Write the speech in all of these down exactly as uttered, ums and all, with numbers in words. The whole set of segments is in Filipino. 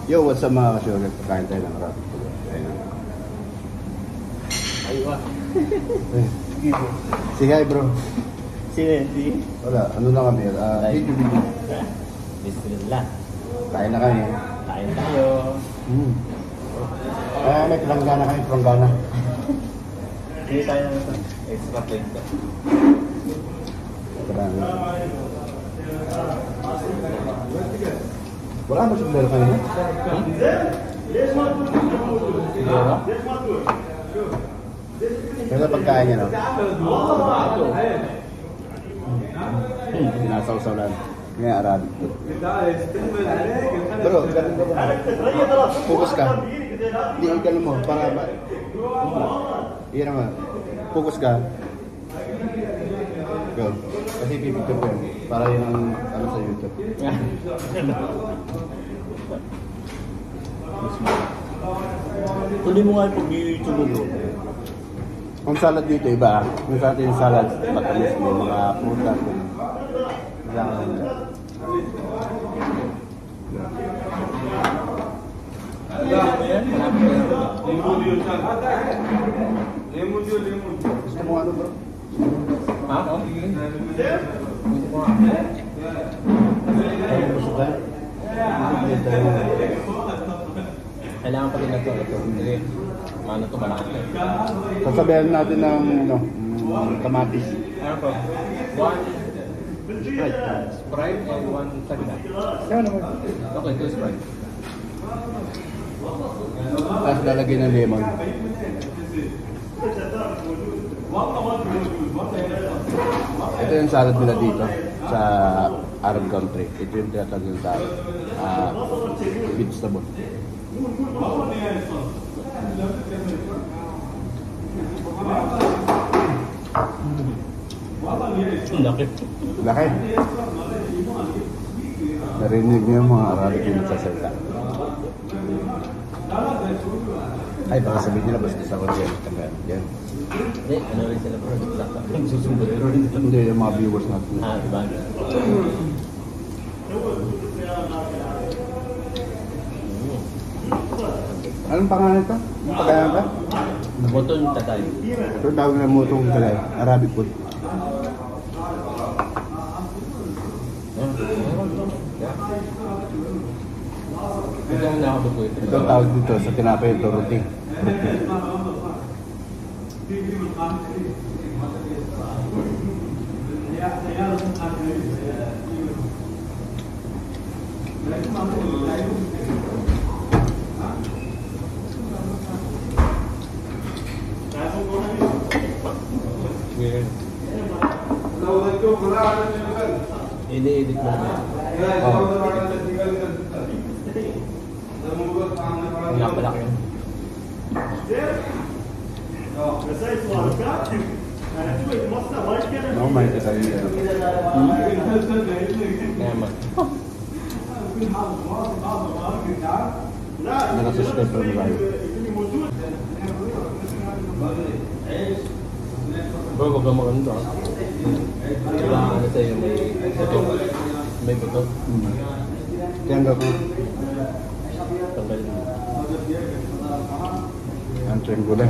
Yo, what's up mga ka-sugar? Kakain tayo ng Arabic food. Aywa. Sige, hi bro. Sige, sige. Wala, ano na kami? Uh, video video. Bismillah. Kain na kami. Kain tayo. Hmm. Eh, may planggana kami, planggana. Hindi tayo ng extra plate ka. Wala ba siya meron kanina? Siguro? Kaya pagkain niya, no? Hmm. Sinasawsaw lang. Ngayon, Arabic food. Bro, ganun ka ba? Focus ka. Hindi, ganun mo. Para ba? Iyan naman. Focus ka. Go. Kasi pipicture ko yun. Para yun ang ano sa YouTube. Tuloy mo nga yung pag-YouTube mo. Ang salad dito iba. Yung sa atin yung salad, matamis mo, mga prutas. Gusto mo ano bro? Ha? Oh? Kailangan pa rin na ito. Hindi. Mano ito, malakas na. Sasabihan natin ng ano, mm, kamatis. Ano po? One Sprite. Sprite and one sagna. Kaya naman. Okay, two Sprite. Tapos lalagyan ng lemon. Ito yung salad nila dito sa Arab country. Ito yung tinatawag yung salad. Uh, vegetable. Laki. Laki. Narinig niyo yung mga Arabic yung nagsasalita. Ay, baka sabihin nila basta sa Korean. Yan. Hindi, ano rin sila bro? Susunod rin sila. Hindi, yung mga viewers natin. Ah, diba? Anong pangalan ito? Anong pagkain ka? Moton tatay. Ito tawag na motong tagay. Arabic food. Ito ang nakabot ko ito. Ito ang tawag dito sa tinapay ito, roti. Roti. Ini-edit mo naman. Oh. Ang napalaki yun. No, may kita yun. Kaya man. Nakasubscribe pa rin tayo. Bro, huwag kang maganda ah. Kailangan na sa'yo may buto. May buto. Hmm. Kaya ang gagawin. Tanggalin mo. Ang triangular.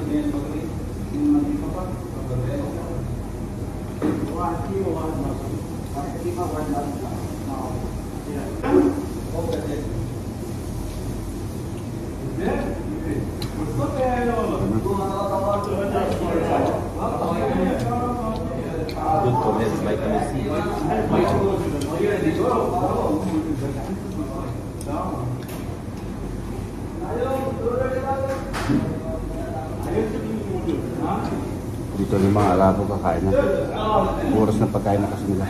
Good to have vitamin C. Dito yung mga Arabo kakain na. Oras na pagkain na kasi nila.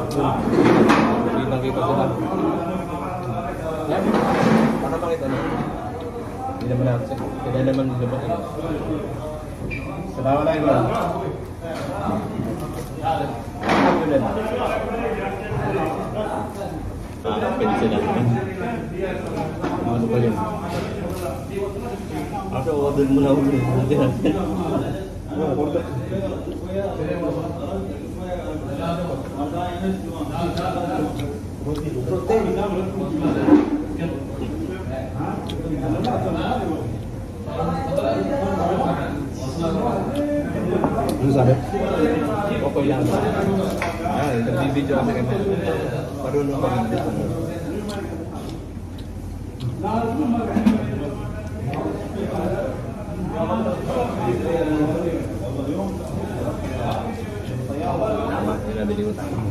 Kitang-kita sila. Yan. Para makita niyo. naman natin. Kaya naman lumaki. Salamat na yun. Ano yun? Ah, pwede sila. Ano pa yun? After order mo na ulit. Order. Ano sabi? Okay lang. Ah, nagbibideo kasi kami. Marunong mag-video. Tama, yun nabili ko tama.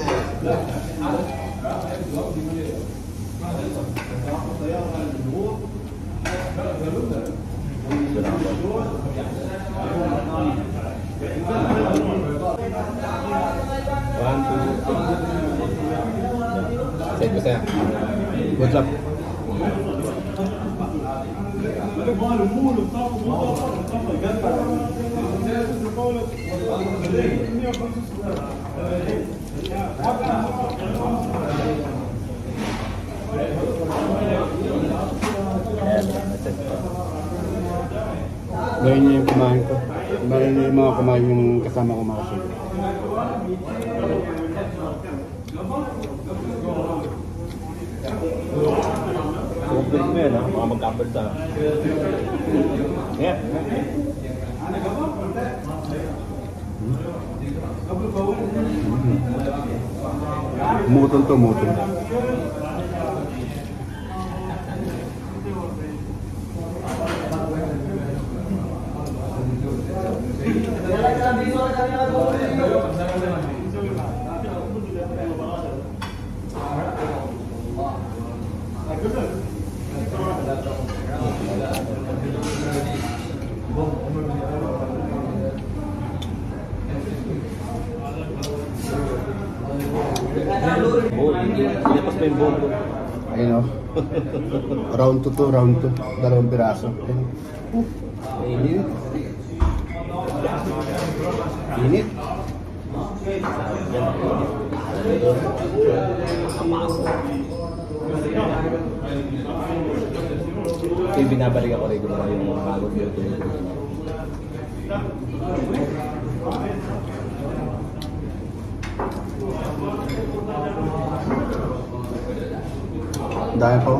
One, two, three. Send ko sa'yo. What's up? Gawin niyo yung kumain ko. Gawin niyo yung mga kumain yung kasama ko makasunod. Sobrang mo yan ha, baka mag-couple sa. Yeah. Mutol to, mutol. Sinapas mo yung buhok ko. Ayun o. Round two to, round two. Dalawang piraso. Init. Init. Yung binabalik ako rin kung yung bagong build ko. Dahil po.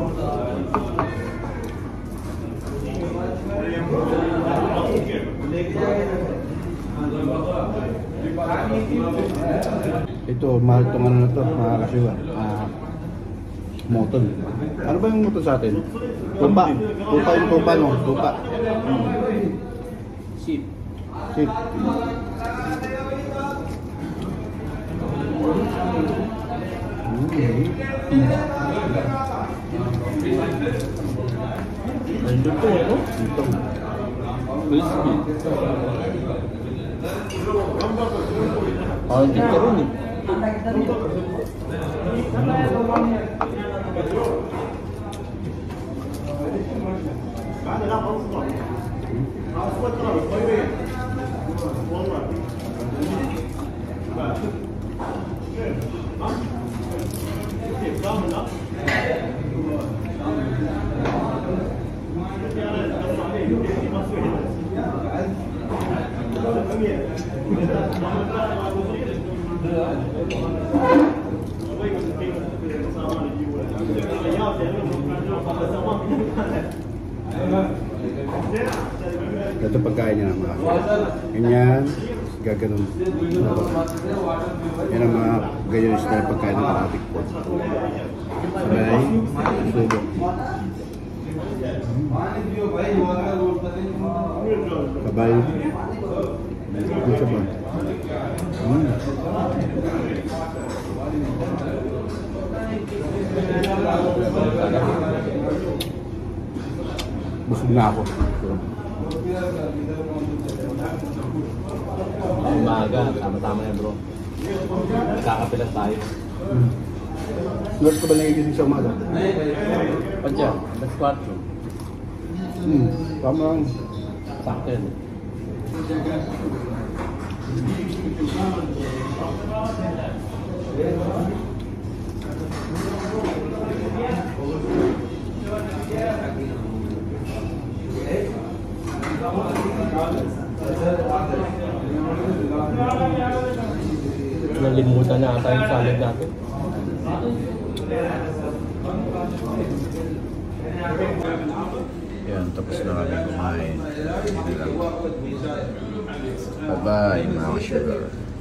Ito, mahal itong ano na ito, mga kasiwa. Ah, moton. Ano ba yung moton sa atin? Tupa. Tupa yung tupa, no? Tupa. Sheep. Shit. Nandun to eh, no? Ito. Crispy. Ah, hindi ka rin eh. Ito pagkain niya ng mga ganyan, gaganon. Yan ang mga ganyan style pagkain ng karatik po. Sabay, subo. Sabay. Ang sabay. Mm. Busog na ako. Umaga, sama-sama yan bro. Kakapilas tayo. Mm. Nurse ko ba nagigising sa umaga? Padya, that's quattro. Hmm, tama. Sakto yun. Nalimutan na ata yung salad natin. Yan, tapos na kami kumain. Bye-bye, mga sugar.